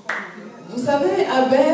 Vous savez, Abel,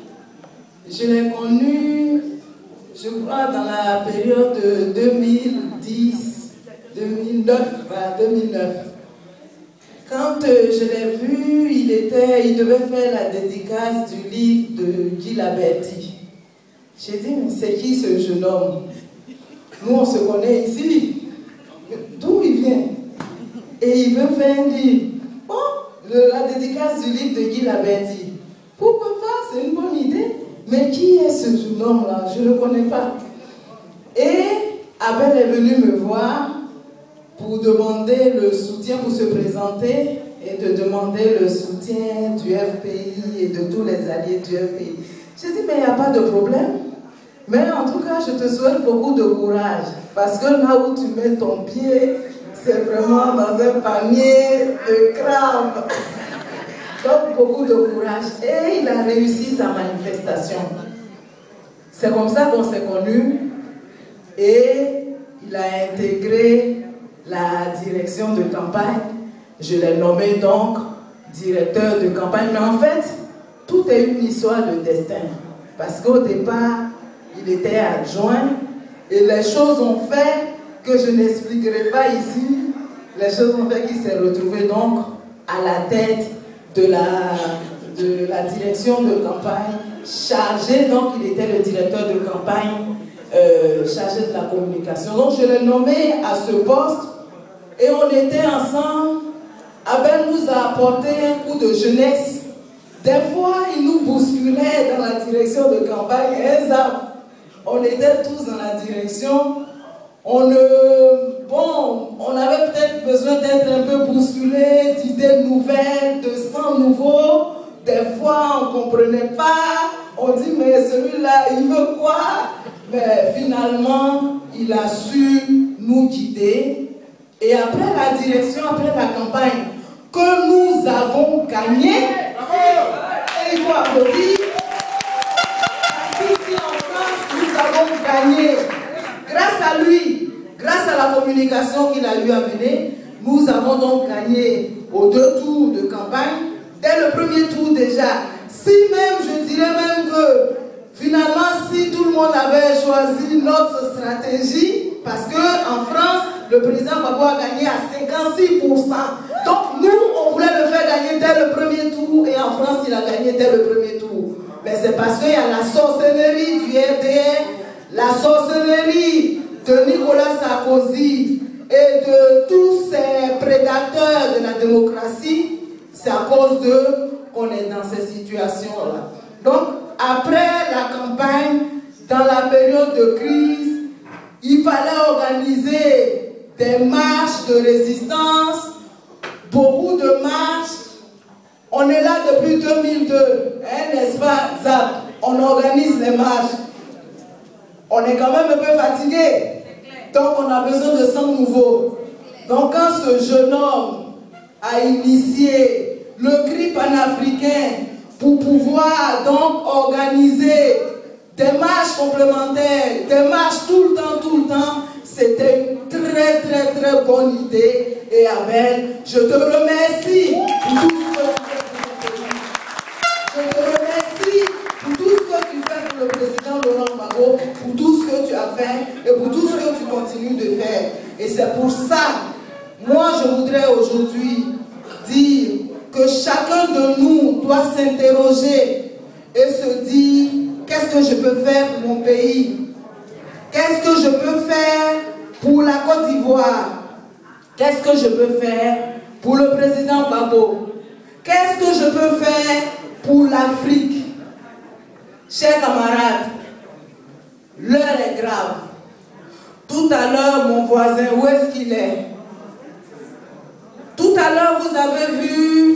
je l'ai connu, je crois, dans la période de 2010, 2009, enfin 2009. Quand je l'ai vu, il devait faire la dédicace du livre de Guy Laberty. J'ai dit, mais c'est qui ce jeune homme? Nous, on se connaît ici. D'où il vient? Et il veut faire un livre. Bon, la dédicace du livre de Guy Laberty. Pourquoi pas? C'est une bonne idée. Mais qui est ce jeune homme-là? Je ne le connais pas. Et Abel est venu me voir pour demander le soutien, pour se présenter et de demander le soutien du FPI et de tous les alliés du FPI. J'ai dit, mais il n'y a pas de problème. Mais en tout cas, je te souhaite beaucoup de courage. Parce que là où tu mets ton pied, c'est vraiment dans un panier de crabes. Donc, beaucoup de courage. Et il a réussi sa manifestation. C'est comme ça qu'on s'est connus. Et il a intégré la direction de campagne. Je l'ai nommé donc directeur de campagne. Mais en fait, tout est une histoire de destin. Parce qu'au départ, il était adjoint. Et les choses ont fait que je n'expliquerai pas ici. Les choses ont fait qu'il s'est retrouvé donc à la tête de la direction de campagne, chargé, donc il était le directeur de campagne, chargé de la communication. Donc je l'ai nommé à ce poste et on était ensemble. Abel nous a apporté un coup de jeunesse. Des fois, il nous bousculait dans la direction de campagne. On était tous dans la direction. On avait peut-être besoin d'être un peu bousculé, d'idées nouvelles, de sang nouveau. Des fois, on ne comprenait pas. On dit, mais celui-là, il veut quoi? Mais finalement, il a su nous guider. Et après la direction, après la campagne, que nous avons gagné, et il faut applaudir, ici en France, nous avons gagné. Grâce à lui, grâce à la communication qu'il a eu à mener, nous avons donc gagné aux 2 tours de campagne. Dès le premier tour déjà, si même, je dirais même que finalement, si tout le monde avait choisi notre stratégie, parce qu'en France, le président Gbagbo a gagné à 56%. Donc nous, on voulait le faire gagner dès le premier tour, et en France, il a gagné dès le premier tour. Mais c'est parce qu'il y a la sorcellerie du RDR, la sorcellerie de Nicolas Sarkozy et de tous ces prédateurs de la démocratie. C'est à cause d'eux qu'on est dans ces situations-là. Donc, après la campagne, dans la période de crise, il fallait organiser des marches de résistance, beaucoup de marches. On est là depuis 2002, hein, n'est-ce pas, Zap? On organise les marches. On est quand même un peu fatigué. Donc on a besoin de sang nouveau. Donc quand ce jeune homme a initié le cri panafricain pour pouvoir donc organiser des marches complémentaires, des marches tout le temps, c'était une très bonne idée. Et Abel, je te remercie pour tout ce que tu fais pour le pays. Je te remercie pour tout ce que tu fais pour le président Laurent Gbagbo, pour tout ce que tu as fait et pour tout ce que tu continues de faire. Et c'est pour ça, moi je voudrais aujourd'hui dire que chacun de nous doit s'interroger et se dire, qu'est-ce que je peux faire pour mon pays? Qu'est-ce que je peux faire pour la Côte d'Ivoire? Qu'est-ce que je peux faire pour le président Gbagbo? Qu'est-ce que je peux faire pour l'Afrique? Chers camarades, l'heure est grave. Tout à l'heure, mon voisin, où est-ce qu'il est? Tout à l'heure, vous avez vu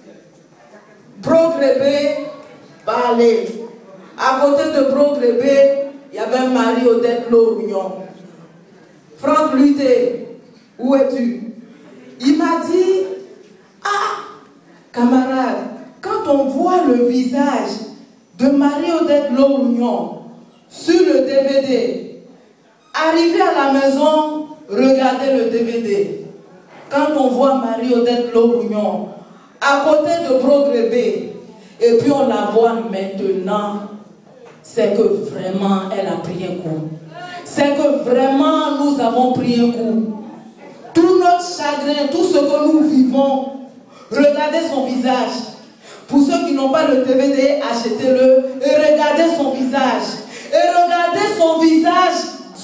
Progrébé parler. À côté de Progrébé, il y avait Marie-Odette Lorugnon. Franck Luté, où es-tu? Il m'a dit, ah, camarade, quand on voit le visage de Marie-Odette Lorugnon sur le DVD, arriver à la maison, regardez le DVD. Quand on voit Marie-Odette Lorugnon à côté de Progrébé, Et puis on la voit maintenant, c'est que vraiment elle a pris un coup. C'est que vraiment nous avons pris un coup. Tout notre chagrin, tout ce que nous vivons, regardez son visage. Pour ceux qui n'ont pas le DVD, achetez-le et regardez son visage. Et regardez son visage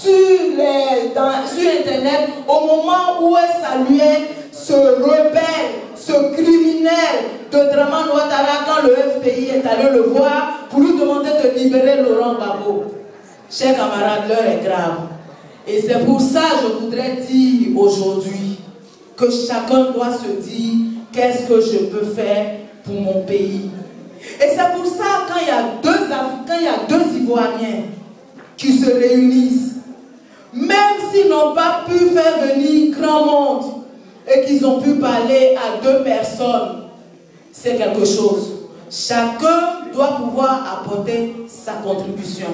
sur Internet au moment où elle saluait ce rebelle, ce criminel de Draman Ouattara quand le FPI est allé le voir pour lui demander de libérer Laurent Gbagbo. Chers camarades, l'heure est grave. Et c'est pour ça que je voudrais dire aujourd'hui que chacun doit se dire qu'est-ce que je peux faire pour mon pays. Et c'est pour ça quand il y a deux Africains, il y a deux Ivoiriens qui se réunissent, même s'ils n'ont pas pu faire venir grand monde et qu'ils ont pu parler à deux personnes, c'est quelque chose. Chacun doit pouvoir apporter sa contribution.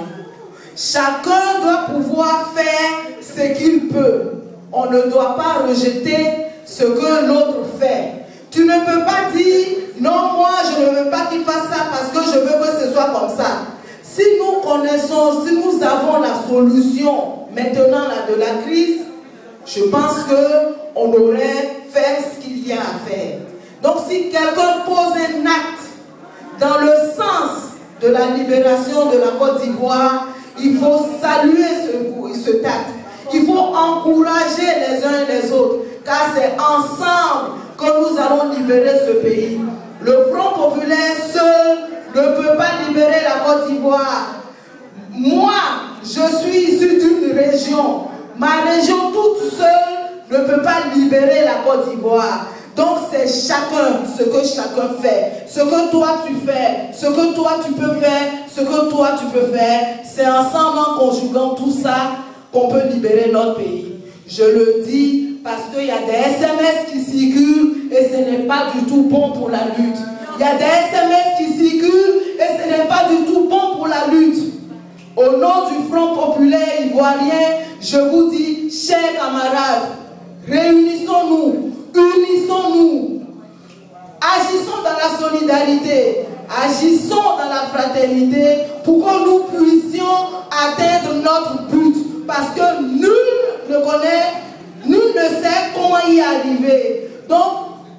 Chacun doit pouvoir faire ce qu'il peut. On ne doit pas rejeter ce que l'autre fait. Tu ne peux pas dire, non, moi je ne veux pas qu'il fasse ça parce que je veux que ce soit comme ça. Si nous connaissons, si nous avons la solution maintenant là, de la crise, je pense qu'on aurait fait ce qu'il y a à faire. Donc si quelqu'un pose un acte dans le sens de la libération de la Côte d'Ivoire, il faut saluer ce acte. Il faut encourager les uns et les autres, car c'est ensemble que nous allons libérer ce pays. Le Front populaire seul ne peut pas libérer la Côte d'Ivoire. Moi, je suis issu d'une région. Ma région toute seule ne peut pas libérer la Côte d'Ivoire. Donc c'est chacun, ce que chacun fait, ce que toi tu fais, ce que toi tu peux faire, ce que toi tu peux faire, c'est ensemble en conjuguant tout ça qu'on peut libérer notre pays. Je le dis parce qu'il y a des SMS qui circulent et ce n'est pas du tout bon pour la lutte. Il y a des SMS qui circulent et ce n'est pas du tout bon pour la lutte. Au nom du Front populaire ivoirien, je vous dis, chers camarades, réunissons-nous. Unissons-nous, agissons dans la solidarité, agissons dans la fraternité pour que nous puissions atteindre notre but. Parce que nul ne connaît, nul ne sait comment y arriver. Donc,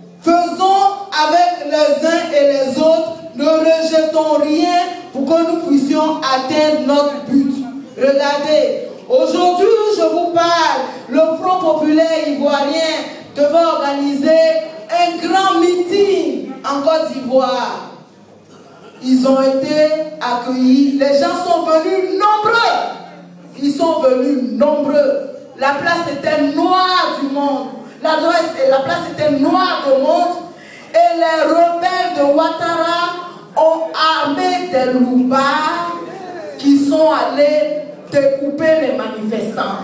faisons avec les uns et les autres, ne rejetons rien pour que nous puissions atteindre notre but. Regardez, aujourd'hui je vous parle, le Front populaire ivoirien devait organiser un grand meeting en Côte d'Ivoire. Ils ont été accueillis. Les gens sont venus nombreux. Ils sont venus nombreux. La place était noire du monde. La place était noire du monde. Et les rebelles de Ouattara ont armé des loupards qui sont allés découper les manifestants.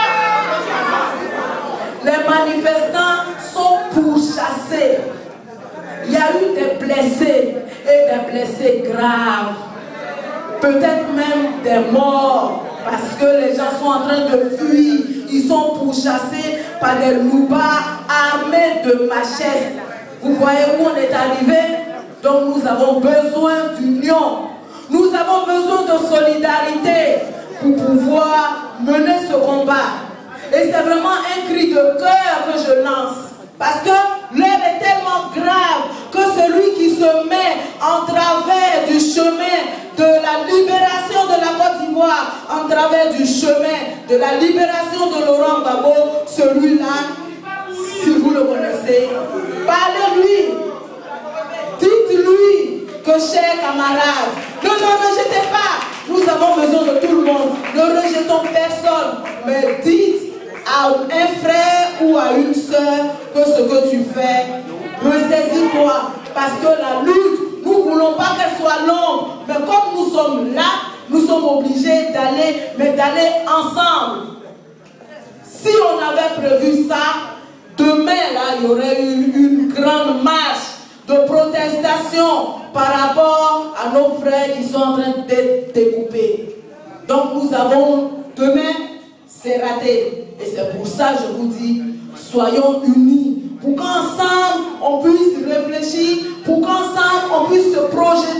Les manifestants sont pourchassés. Il y a eu des blessés et des blessés graves. Peut-être même des morts parce que les gens sont en train de fuir. Ils sont pourchassés par des loupards armés de machettes. Vous voyez où on est arrivé? Donc nous avons besoin d'union. Nous avons besoin de solidarité pour pouvoir mener ce combat. Et c'est vraiment un cri de cœur que je lance. Parce que l'heure est tellement grave que celui qui se met en travers du chemin de la libération de la Côte d'Ivoire, en travers du chemin de la libération de Laurent Gbagbo, celui-là, si vous le connaissez, parlez-lui. Dites-lui que, chers camarades, ne le rejetez pas. Nous avons besoin de tout le monde. Ne rejetons personne. Mais dites à un frère ou à une soeur que ce que tu fais, ressaisis-toi. Parce que la lutte, nous ne voulons pas qu'elle soit longue. Mais comme nous sommes là, nous sommes obligés d'aller, mais d'aller ensemble. Si on avait prévu ça, demain, là, il y aurait eu une grande marche de protestation par rapport à nos frères qui sont en train d'être découpés. Donc nous avons, demain, c'est raté. Et c'est pour ça que je vous dis, soyons unis, pour qu'ensemble on puisse réfléchir, pour qu'ensemble on puisse se projeter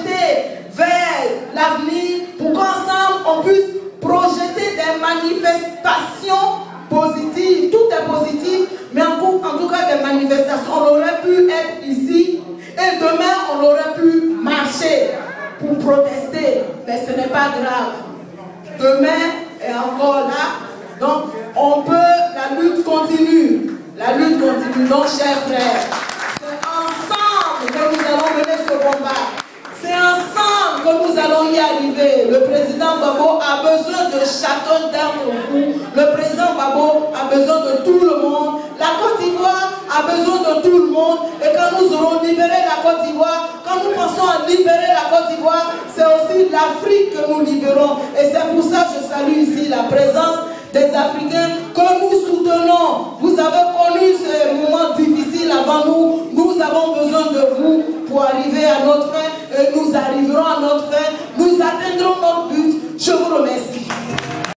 manifestation, on aurait pu être ici et demain on aurait pu marcher pour protester, mais ce n'est pas grave. Demain est encore là, donc on peut, la lutte continue. La lutte continue, donc chers frères, c'est ensemble que nous allons mener ce combat. C'est ensemble que nous allons y arriver. Le président Gbagbo a besoin de chacun d'entre vous. Le président Gbagbo a besoin de tout le monde. La Côte d'Ivoire a besoin de tout le monde. Et quand nous aurons libéré la Côte d'Ivoire, quand nous pensons à libérer la Côte d'Ivoire, c'est aussi l'Afrique que nous libérons. Et c'est pour ça que je salue ici la présence des Africains que nous soutenons. Vous avez connu ces moments difficiles avant nous. Nous avons besoin de vous pour arriver à notre fin.